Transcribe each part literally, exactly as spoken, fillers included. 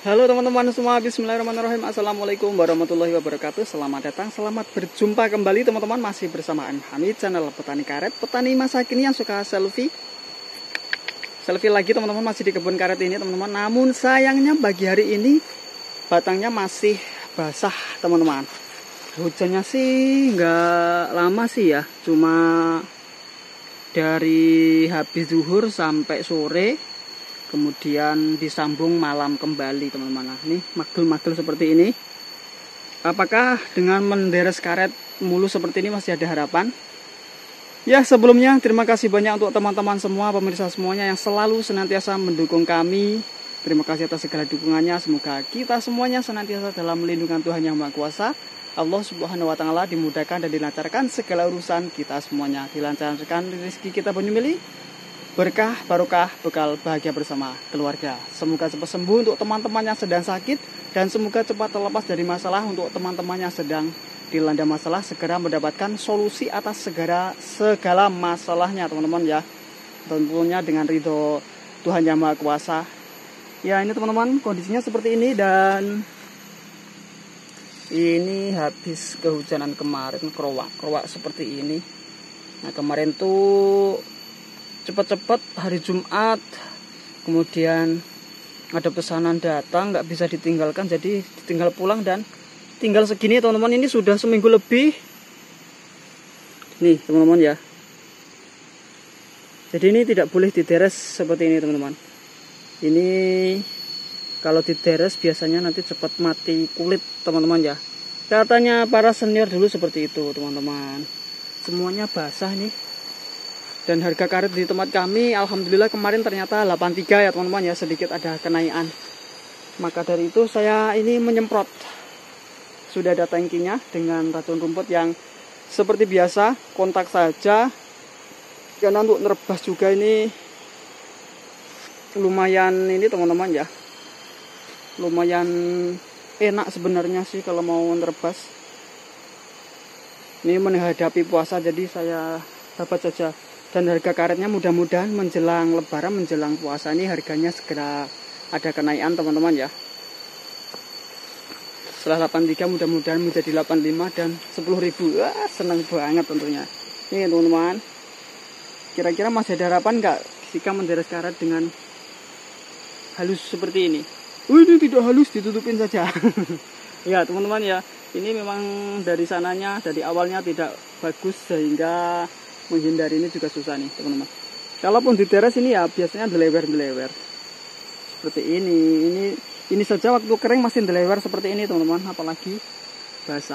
Halo teman-teman semua, bismillahirrahmanirrahim. Assalamualaikum warahmatullahi wabarakatuh. Selamat datang, selamat berjumpa kembali teman-teman. Masih bersama M. Hamid, channel Petani Karet, petani masa kini yang suka selfie. Selfie lagi teman-teman, masih di kebun karet ini teman-teman. Namun sayangnya bagi hari ini batangnya masih basah teman-teman. Hujannya sih nggak lama sih ya, cuma dari habis zuhur sampai sore, kemudian disambung malam kembali teman-teman. Nah, ini magel-magel seperti ini. Apakah dengan menderes karet mulu seperti ini masih ada harapan? Ya, sebelumnya terima kasih banyak untuk teman-teman semua, pemirsa semuanya yang selalu senantiasa mendukung kami. Terima kasih atas segala dukungannya. Semoga kita semuanya senantiasa dalam lindungan Tuhan Yang Maha Kuasa, Allah Subhanahu wa Ta'ala, dimudahkan dan dilancarkan segala urusan kita semuanya. Dilancarkan rezeki kita penyumili, berkah, barokah, bekal bahagia bersama keluarga. Semoga cepat sembuh untuk teman-teman yang sedang sakit, dan semoga cepat terlepas dari masalah untuk teman-teman yang sedang dilanda masalah, segera mendapatkan solusi atas segala segala masalahnya teman-teman ya. Tentunya dengan ridho Tuhan Yang Maha Kuasa. Ya, ini teman-teman kondisinya seperti ini, dan ini habis kehujanan kemarin, kerowak-kerowak seperti ini. Nah, kemarin tuh cepat-cepat hari Jumat, kemudian ada pesanan datang, nggak bisa ditinggalkan, jadi ditinggal pulang dan tinggal segini teman-teman. Ini sudah seminggu lebih nih teman-teman ya. Jadi ini tidak boleh dideres seperti ini teman-teman. Ini kalau dideres biasanya nanti cepat mati kulit teman-teman ya. Katanya para senior dulu seperti itu teman-teman. Semuanya basah nih. Dan harga karet di tempat kami alhamdulillah kemarin ternyata delapan puluh tiga ya teman-teman ya, sedikit ada kenaikan. Maka dari itu saya ini menyemprot. Sudah ada tangkinya dengan racun rumput yang seperti biasa, kontak saja. Karena untuk nerbas juga ini lumayan ini teman-teman ya. Lumayan enak sebenarnya sih kalau mau nerbas. Ini menghadapi puasa jadi saya dapat saja. Dan harga karetnya mudah-mudahan menjelang lebaran, menjelang puasa ini harganya segera ada kenaikan teman-teman ya. Setelah delapan puluh tiga mudah-mudahan menjadi delapan puluh lima dan sepuluh ribu. Wah, senang banget tentunya. Ini teman-teman. Kira-kira masih ada harapan nggak jika menderes karet dengan halus seperti ini? Oh, ini tidak halus, ditutupin saja. Ya teman-teman ya, ini memang dari sananya, dari awalnya tidak bagus sehingga menghindari ini juga susah nih teman-teman. Kalaupun di teras ini ya biasanya delewer-delewer seperti ini. Ini ini saja waktu kering masih delewer seperti ini teman-teman, apalagi basah.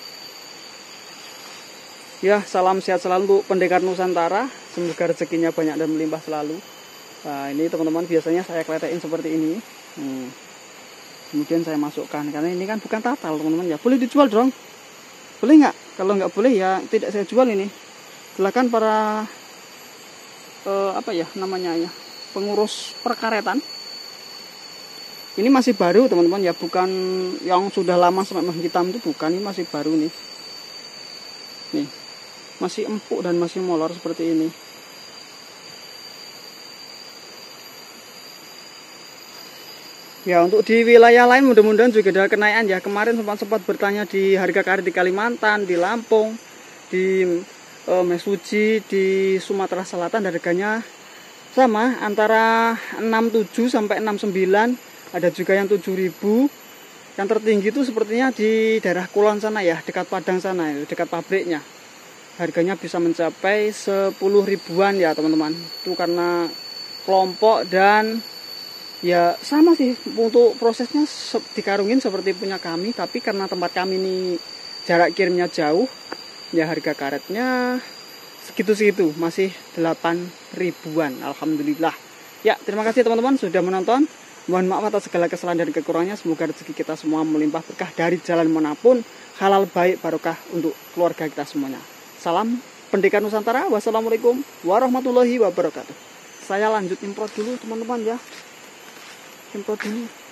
Ya, salam sehat selalu untuk pendekar Nusantara. Semoga rezekinya banyak dan melimpah selalu. Nah, ini teman-teman biasanya saya kletekin seperti ini. Hmm. Kemudian saya masukkan, karena ini kan bukan tatal teman-teman ya. Boleh dijual dong? Boleh nggak? Kalau nggak boleh ya tidak saya jual ini. Silakan para eh, apa ya namanya ya, pengurus perkaretan. Ini masih baru teman-teman ya, bukan yang sudah lama sampai menghitam itu, bukan. Ini masih baru nih. Nih, masih empuk dan masih molor seperti ini. Ya, untuk di wilayah lain mudah-mudahan juga ada kenaikan ya. Kemarin sempat-sempat bertanya di harga karet di Kalimantan, di Lampung, di Mesuji, di Sumatera Selatan harganya sama antara enam puluh tujuh sampai enam puluh sembilan, ada juga yang tujuh ribu. Yang tertinggi itu sepertinya di daerah Kulon sana ya, dekat Padang sana ya, dekat pabriknya. Harganya bisa mencapai sepuluh ribuan ya teman-teman. Itu karena kelompok dan ya sama sih untuk prosesnya dikarungin seperti punya kami, tapi karena tempat kami ini jarak kirimnya jauh, ya harga karetnya segitu-segitu, masih delapan ribuan alhamdulillah. Ya, terima kasih teman-teman sudah menonton. Mohon maaf atas segala kesalahan dan kekurangannya. Semoga rezeki kita semua melimpah berkah dari jalan manapun, halal baik barokah untuk keluarga kita semuanya. Salam pendekar Nusantara. Wassalamualaikum warahmatullahi wabarakatuh. Saya lanjut improt dulu teman-teman ya. Improt dulu.